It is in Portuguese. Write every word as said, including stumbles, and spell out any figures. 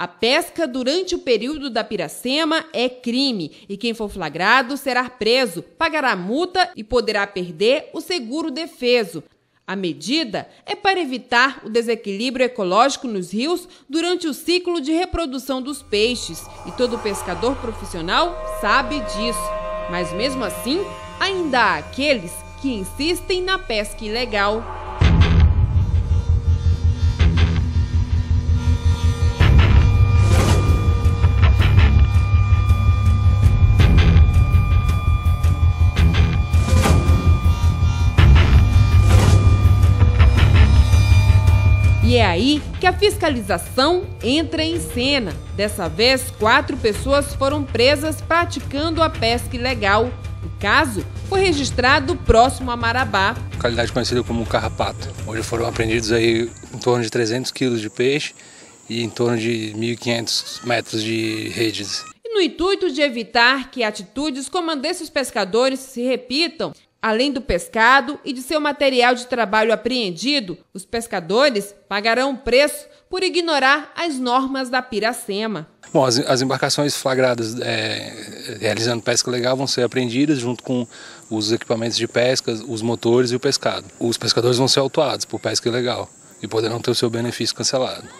A pesca durante o período da Piracema é crime e quem for flagrado será preso, pagará multa e poderá perder o seguro defeso. A medida é para evitar o desequilíbrio ecológico nos rios durante o ciclo de reprodução dos peixes, e todo pescador profissional sabe disso. Mas mesmo assim, ainda há aqueles que insistem na pesca ilegal. E é aí que a fiscalização entra em cena. Dessa vez, quatro pessoas foram presas praticando a pesca ilegal. O caso foi registrado próximo a Marabá. Localidade conhecida como Carrapato, onde foram apreendidos aí em torno de trezentos quilos de peixe e em torno de mil e quinhentos metros de redes. E no intuito de evitar que atitudes como a desses pescadores se repitam, além do pescado e de seu material de trabalho apreendido, os pescadores pagarão um preço por ignorar as normas da Piracema. Bom, as, as embarcações flagradas é, realizando pesca legal vão ser apreendidas junto com os equipamentos de pesca, os motores e o pescado. Os pescadores vão ser autuados por pesca ilegal e poderão ter o seu benefício cancelado.